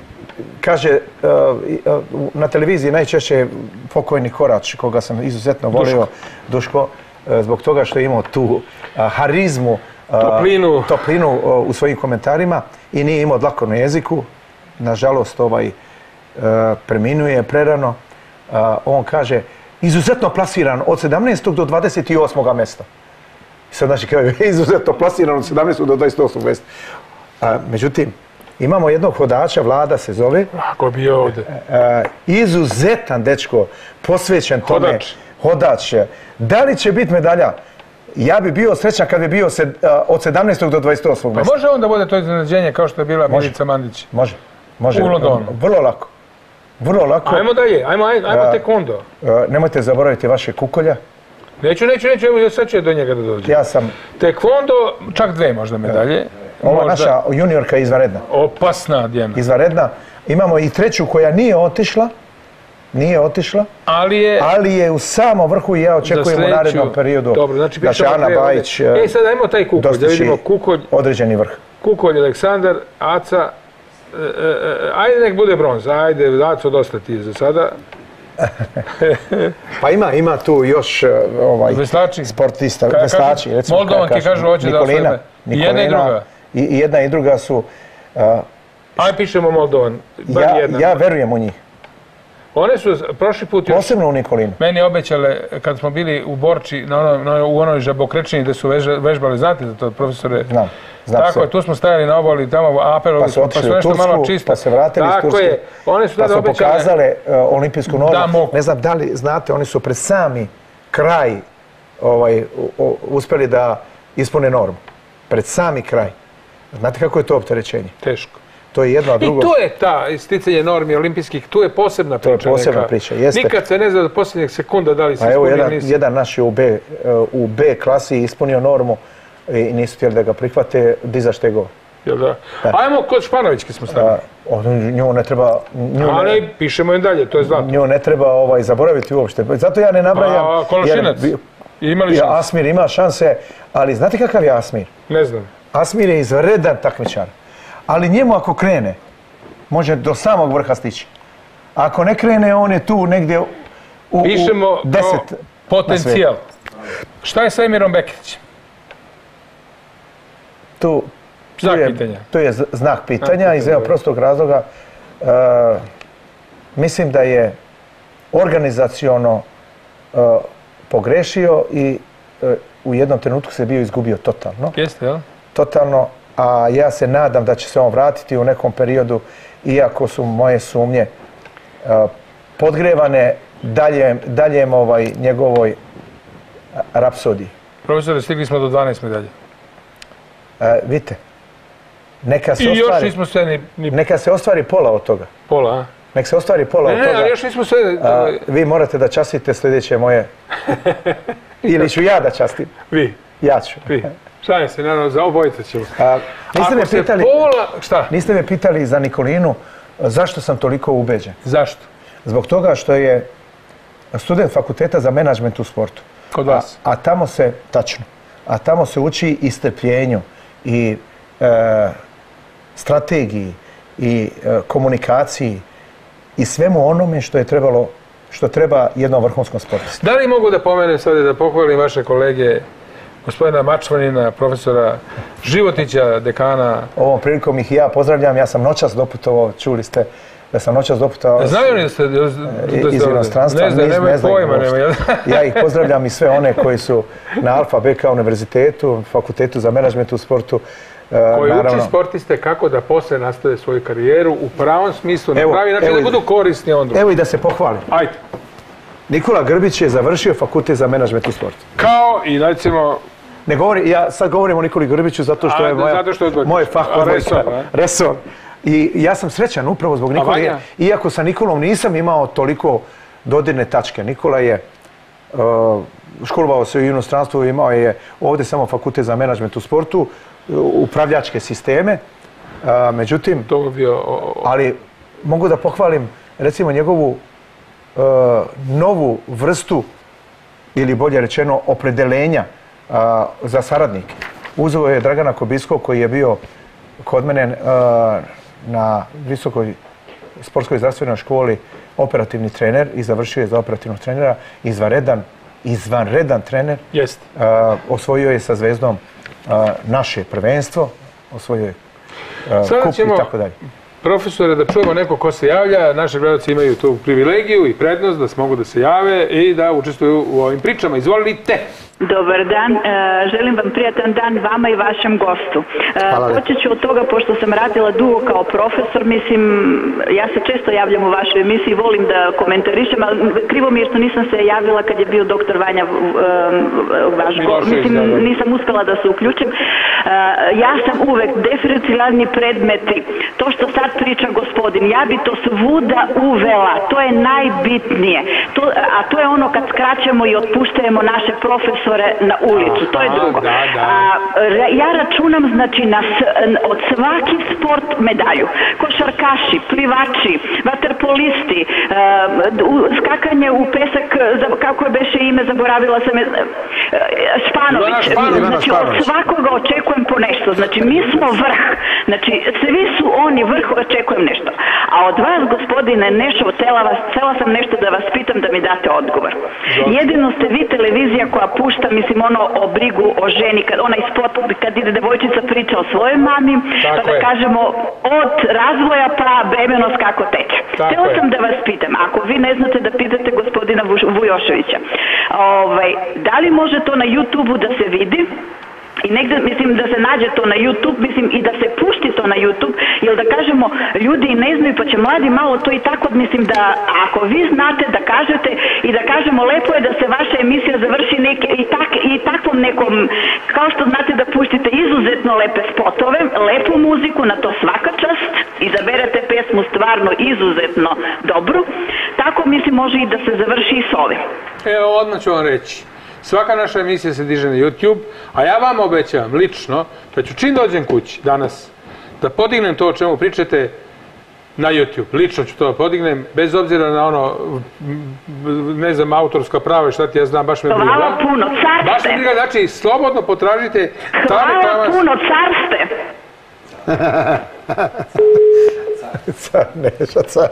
kaže, a, na televiziji najčešće pokojni Korač, koga sam izuzetno volio, Duško, Duško zbog toga što je imao tu a, harizmu, a, toplinu, toplinu a, u svojim komentarima i nije imao dlako na jeziku. Nažalost, ovaj, a, preminuje prerano. Uh, on kaže, izuzetno plasiran od sedamnaestog do dvadeset osmog mjesta. I sad znači kaže, izuzetno plasiran od sedamnaestog do dvadeset osmog mjesta. Uh, međutim, imamo jednog hodača, Vlada se zove. Ako bi ovdje. Uh, izuzetan dečko, posvećen tome. Hodač. Hodač. Da li će biti medalja? Ja bi bio srećan kad bi bio sed, uh, od sedamnaestog do dvadeset osmog mjesta. Pa može on da bude to iznenađenje kao što je bila Milica Mandić? Može. Može. U Londonu. Vrlo lako. Vrlo lako. Ajmo dalje, ajmo, ajmo, ajmo taekwondo. Nemojte zaboraviti vaše kukolja. Neću, neću, neću, evo sad ću do njega da dođe. Ja sam... Taekwondo, čak dve možda medalje. Ova naša juniorka je izvanredna. Opasna Dijana. Izvanredna. Imamo i treću koja nije otišla. Nije otišla, ali je, ali je u samom vrhu i ja očekujem u narednom periodu dobro, znači, da će Ana Bajić e, sad ajmo taj Kukolj, da vidimo Kukolj, određeni vrh. Kukolj, Aleksandar, Aca, e, e, ajde nek bude bronza, ajde, Aco, dosta ti za sada. Pa ima, ima tu još ovaj, veslači. Sportista, Ka, veslači. Kažu, recimo, Moldovanki kažu hoće da osvojime. I jedna i druga. I, I jedna i druga su... Uh, aj pišemo Moldovan, bar ja, jedna. Ja verujem u njih. One su prošli put još, posebno u Nikolinu. Meni obećale kad smo bili u Borči na ono, na, u onoj Žabokrečini gde su veža, vežbali, znate za to profesore? Znam, znam tako se. je, tu smo stajali na obali, tamo apelovali, pa su otišli pa su u Tursku, pa se vratili iz Turske. Je. One su pa su obećale, pokazale uh, olimpijsku normu. Da, mogu. Ne znam da li znate, oni su pred sami kraj ovaj, u, uspeli da ispune normu. Pred sami kraj. Znate kako je to opterećenje? Teško. To je jedno, a drugo... I tu je ta isticanje normi olimpijskih, tu je posebna priča. To je posebna neka. priča, jeste. Nikad se ne zna do posljednjeg sekunda da li se ispunio, evo, jedan, nisi. jedan naš je u B, u B klasi ispunio normu i nisu htjeli da ga prihvate, diza štegova. Jel da? da? Ajmo kod Španovićke smo stavili. Nju ne treba... Nju Ali ne, pišemo im dalje, to je zlato. Nju ne treba ovaj, zaboraviti uopšte. Zato ja ne nabrajam... A Kološinac? Imali šanse? Asmir ima šanse, ali znate kakav je Asmir? Ne znam. Asmir je izvanredan takmičar. Ali njemu ako krene, može do samog vrha stići. Ako ne krene, on je tu negdje u, u pišemo deset potencijal. Šta je sa Emirom Beketićem? Tu, tu, znak je, pitanja. tu je znak pitanja iz jednog prostog razloga. Uh, mislim da je organizaciono uh, pogrešio i uh, u jednom trenutku se bio izgubio totalno. Jeste, jel? Totalno, a ja se nadam da će se on vratiti u nekom periodu, iako su moje sumnje uh, podgrevane daljem, daljem ovaj, njegovoj rapsodiji. Profesore, stigli smo do dvanaest medalja. Uh, vidite, neka se, I ostvari, još nismo sve ni, ni... neka se ostvari pola od toga. Pola, a? Nek se ostvari pola ne, od toga. Ne, ali još nismo sve... A, vi morate da častite sljedeće moje... Ili ću ja da častim. Vi. Ja ću. Vi. Šalim se, naravno, za obojice ćemo. A, niste, me pitali, pola... Šta? niste me pitali za Nikolinu zašto sam toliko ubeđen. Zašto? Zbog toga što je student fakulteta za menadžment u sportu. Kod vas? A, a tamo se, tačno, a tamo se uči i strpljenju i e, strategiji i e, komunikaciji i svemu onome što je trebalo, što treba jednom vrhunskom sportistu. Da li mogu da pomenem sad da pohvalim vaše kolege, gospodina Mačvanina, profesora Životića, dekana? Ovom prilikom ih i ja pozdravljam, ja sam noćas doputovao, čuli ste da sam noćas doputovao... Znaju li da ste... Da ste iz inostranstva, ne znam, ne, nemaju ne znaju pojma, nemaju. Ja ih pozdravljam i sve one koji su na Alfa B K univerzitetu, fakultetu za menadžment u sportu. Koji naravno, uči sportiste kako da posle nastave svoju karijeru u pravom smislu, na evo, pravi način, evo, da budu korisni on drugi. Evo i da se pohvalim. Ajde. Nikola Grbić je završio fakultet za menadžment u sportu. Kao i recimo... Ne govori, ja sad govorim o Nikoli Grbiću zato što A, je moja, zato što je moj fah, resor, resor. I ja sam srećan upravo zbog Nikole, iako sa Nikolom nisam imao toliko dodirne tačke. Nikola je uh, školovao se u inostranstvu, imao je ovdje samo fakultet za menadžment u sportu, upravljačke sisteme. Uh, međutim, to bi bio, o, o. ali mogu da pohvalim recimo njegovu uh, novu vrstu ili bolje rečeno opredelenja uh, za saradnike. Uzeo je Dragana Kobiskog koji je bio kod mene uh, na visokoj sportskoj zdravstvenoj školi operativni trener i završio je za operativnog trenera, izvanredan, izvanredan trener. Jest. Uh, osvojio je sa Zvezdom uh, naše prvenstvo, osvojio je uh, kup i tako dalje. Profesore, da čujemo neko ko se javlja, naši gledalci imaju tu privilegiju i prednost da se mogu da se jave i da učestvuju u ovim pričama. Izvolite! Dobar dan, e, želim vam prijatan dan vama i vašem gostu. E, počet ću od toga, pošto sam radila dugo kao profesor, mislim, ja se često javljam u vašoj emisiji, volim da komentarišem, ali krivo mi je što nisam se javila kad je bio doktor Vanja e, Vaško. Mislim, nisam uspjela da se uključim. E, ja sam uvek, diferencijalni predmeti, to što sad priča gospodin, ja bi to svuda uvela, to je najbitnije. To, a to je ono kad skraćamo i otpuštajemo naše profesore na ulicu, to je drugo. A, ja računam znači na, od svaki sport medalju. Košarkaši, plivači, vaterpolisti, skakanje u pesak, kako je beše ime, zaboravila sam je, Španović. Znači od svakoga očekujem po nešto. Znači mi smo vrh. Znači svi su oni vrh, očekujem nešto. A od vas, gospodine Nešov, htjela sam nešto da vas pitam da mi date odgovor. Jedino ste vi televizija koja pušta, mislim, ono o brigu o ženi, kad onaj spot, kad ide devojčica priča o svojoj mami, pa da kažemo od razvoja pa bremenost kako teče. Htjela sam da vas pitam, ako vi ne znate da pitate gospodina Vujoševića, ovaj, da li može to na YouTube-u da se vidi? I negdje, mislim, da se nađe to na YouTube, mislim, i da se pušti to na YouTube, jer da kažemo, ljudi ne znaju, pa će mladi malo to i tako, mislim, da ako vi znate da kažete i da kažemo, lepo je da se vaša emisija završi neke, i, tak, i takvom nekom, kao što znate da puštite izuzetno lepe spotove, lepu muziku, na to svaka čast, izaberete pesmu stvarno izuzetno dobru, tako, mislim, može i da se završi i s ovim. Evo, odmah ću vam reći. Svaka naša emisija se diže na YouTube, a ja vam obećavam lično da ću čim dođem kući danas da podignem to o čemu pričate na YouTube. Lično ću to podignem, bez obzira na ono, ne znam, autorska prava i šta ti ja znam, baš me briga. Hvala puno, car ste. Baš me briga, znači, slobodno potražite. Hvala puno, car ste. Car, Neša, car.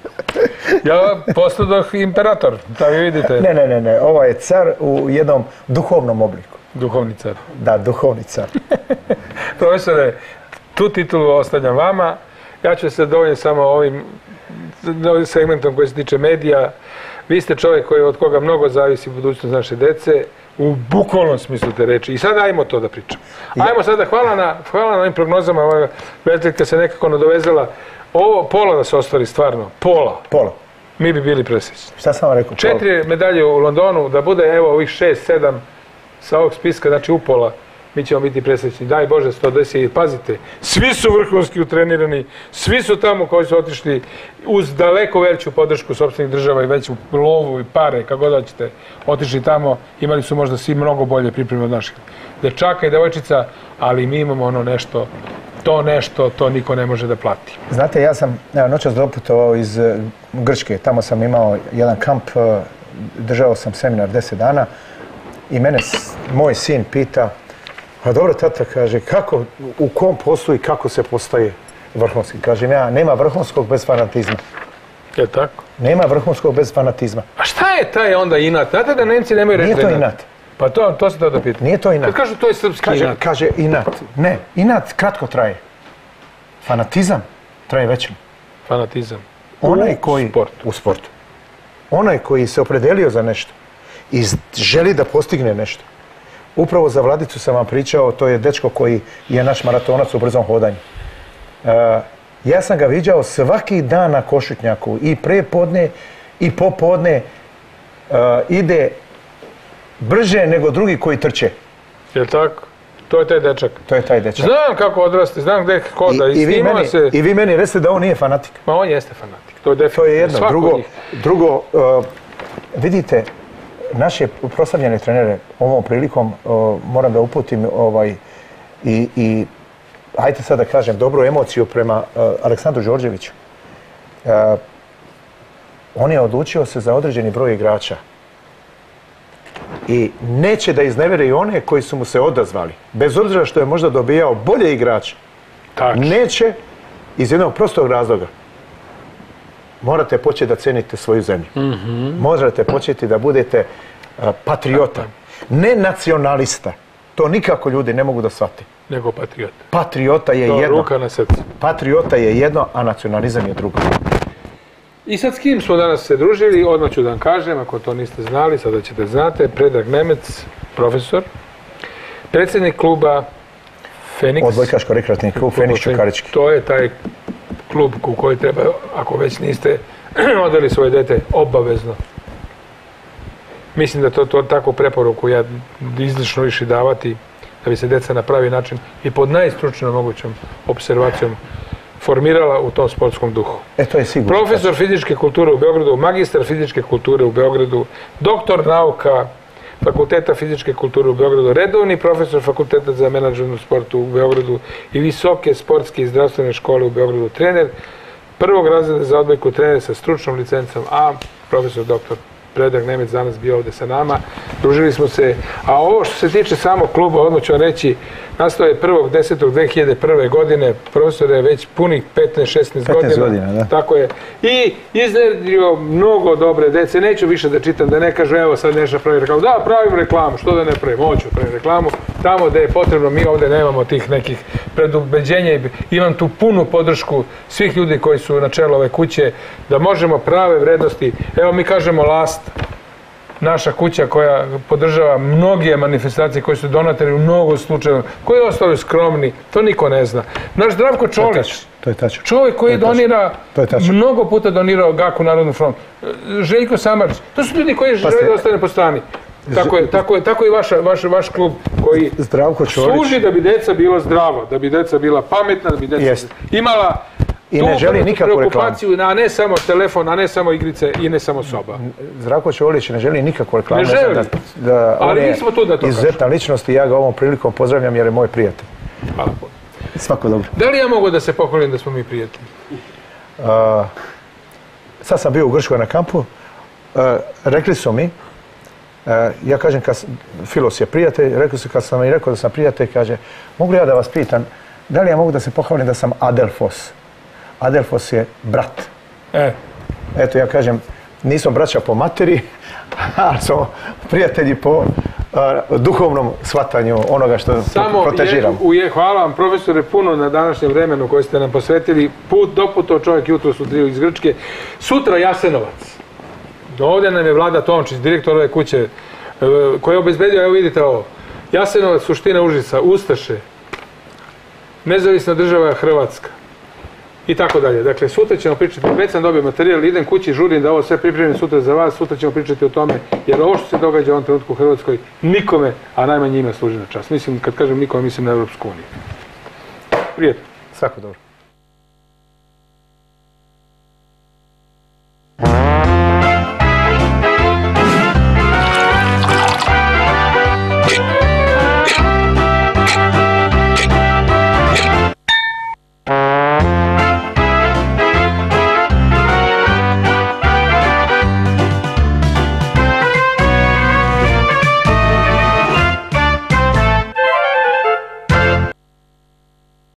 Ja postadoh imperator, da vi vidite. Ne, ne, ne, ne, ovo je car u jednom duhovnom obliku. Duhovni car. Da, duhovni car. Profesore, tu titulu ostavljam vama. Ja ću se dovoljiti samo ovim, ovim segmentom koji se tiče medija. Vi ste čovjek koji, od koga mnogo zavisi budućnost naše dece, u bukvalnom smislu te reči. I sad ajmo to da pričamo. Ajmo sada, hvala na, hvala na ovim prognozama. Ova Veteljka se nekako nadovezala. Ovo, pola da se ostvari stvarno. Pola. Pola. Mi bi bili presrećni. Šta sam vam rekao? Četiri medalje u Londonu, da bude evo ovih šest, sedam sa ovog spiska, znači u pola, mi ćemo biti presrećni. Daj Bože, sto deset. Pazite, svi su vrhunski utrenirani, svi su tamo koji su otišli uz daleko veću podršku sopstvenih država i veću lovu i pare, kako god hoćete, otišli tamo, imali su možda svi mnogo bolje pripreme od naših dečaka i devojčica, ali mi imamo ono nešto, to nešto, to niko ne može da plati. Znate, ja sam noćas doputovao iz Grčke, tamo sam imao jedan kamp, držao sam seminar deset dana i mene moj sin pita, a dobro, tata, kaže, kako, u kom poslu i kako se postaje vrhunski? Kažem ja, nema vrhunskog bez fanatizma. Je tako? Nema vrhunskog bez fanatizma. A šta je taj onda inat? Znate da Nemci nemaju reći inat? Nije to inat. Pa to, to se to da pita. Nije to inat. Kad kažu to je srpski kaže, inat. Kaže inat. Ne, inat kratko traje. Fanatizam traje većem. Fanatizam. Onaj koji, u sportu. U sportu. Onaj koji se opredelio za nešto i želi da postigne nešto. Upravo za Vladicu sam vam pričao, to je dečko koji je naš maratonac u brzom hodanju. Uh, ja sam ga viđao svaki dan na Košutnjaku i prepodne i popodne uh, ide brže nego drugi koji trče. Je tako? To je taj dečak. To je taj dečak. Znam kako odraste, znam gdje hoda. I, i, vi, meni, se... I vi meni recite da on nije fanatik. Ma on jeste fanatik. To je, to je jedno. Drugo, drugo uh, vidite, naše proslavljene trenere ovom prilikom uh, moram da uputim ovaj, i, i hajde sad da kažem dobru emociju prema uh, Aleksandru Đorđeviću. Uh, on je odlučio se za određeni broj igrača i neće da iznevere i one koji su mu se odazvali. Bez obzira što je možda dobijao bolje igrače. Tačno. Neće iz jednog prostog razloga. Morate početi da cenite svoju zemlju. Mm-hmm. Morate početi da budete uh, patriota. Ne nacionalista. To nikako ljudi ne mogu da shvate. Nego patriota. Patriota je to jedno. Ruka na srcu. Patriota je jedno, a nacionalizam je drugo. I sad s kim smo danas se družili, odmah ću da vam kažem, ako to niste znali, sada ćete znate, Predrag Nemec, profesor, predsjednik kluba Feniks. Odbojkaško-rekreativni klub Feniks Čukarički. To je taj klub u koji treba, ako već niste odali svoje dete, obavezno. Mislim da to, to takvu preporuku ja izlično išli davati, da bi se deca na pravi način i pod najstručnom mogućom observacijom formirala u tom sportskom duhu. E, to je sigurno. Profesor fizičke kulture u Beogradu, magistar fizičke kulture u Beogradu, doktor nauka Fakulteta fizičke kulture u Beogradu, redovni profesor Fakulteta za menadžment u sportu u Beogradu i visoke sportske i zdravstvene škole u Beogradu, trener prvog razreda za odbojku, trener sa stručnom licencom A, profesor doktor Predrag Nemec danas bio ovde sa nama. Družili smo se, a ovo što se tiče samog kluba, odmah ću vam reći, nastao je prvog desetog dve hiljade prve. godine, profesor je već punih petnaest šesnaest godina. petnaest godina, da. Tako je. I iznedrio mnogo dobre dece. Neću više da čitam, da ne kažu, evo sad Neša pravi reklamu. Da, pravim reklamu, što da ne pravim? Hoću pravim reklamu. Tamo gde je potrebno, mi ovde nemamo tih nekih predubeđenja. Imam tu punu podršku svih ljudi koji su na čelu ove kuće, da možemo prave vrednosti. Evo mi kažemo Last, naša kuća koja podržava mnoge manifestacije koji su donatori u mnogo slučajeva, koji ostali skromni, to niko ne zna. Naš Zdravko Čolić, to je tačno. Čovjek koji donira, mnogo puta donirao Gaku Narodnu frontu. Željko Samardžić, to su ljudi koji žele da ostane po strani. Tako je, tako je, tako i vaša, vaš, vaš klub koji služi da bi deca bila zdrava, da bi deca bila pametna, da bi deca imala i ne želi nikakvu reklamu. A ne samo telefon, a ne samo igrice i ne samo soba. Zdravko Čolić ne želi nikakvu reklamu. Ne želi, ali mi smo tu da to kažemo. Izuzetna ličnost i ja ga ovom prilikom pozdravljam jer je moj prijatelj. Hvala puno. Svako dobro. Da li ja mogu da se pohvalim da smo mi prijatelji? Sad sam bio u Grčkoj na kampu. Rekli su mi, ja kažem, Filos je prijatelj, rekli su kad sam mi rekao da sam prijatelj, kaže, mogu li ja da vas pitam, da li ja mogu da se pohvalim da sam Adelfos? Adelfos je brat. E. Eto, ja kažem, nismo braća po materi, ali smo prijatelji po duhovnom shvatanju onoga što protežiramo. Hvala vam, profesore, puno na današnjem vremenu koje ste nam posvetili. Put doputao čovjek jutro su tri iz Grčke. Sutra Jasenovac. Ovdje nam je Vlada Tomčić, direktor ove kuće, koji je obezbedio, evo vidite ovo, Jasenovac, suština Užica, Ustaše, nezavisna država Hrvatska i tako dalje. Dakle, sutra ćemo pričati, već sam dobio materijal, idem kući, žurim da ovo sve pripremim sutra za vas, sutra ćemo pričati o tome, jer ovo što se događa u ovom trenutku u Hrvatskoj, nikome, a najmanje njima služi na čast. Mislim, kad kažem nikome, mislim na Evropsku uniju. Prijetno. Svako dobro.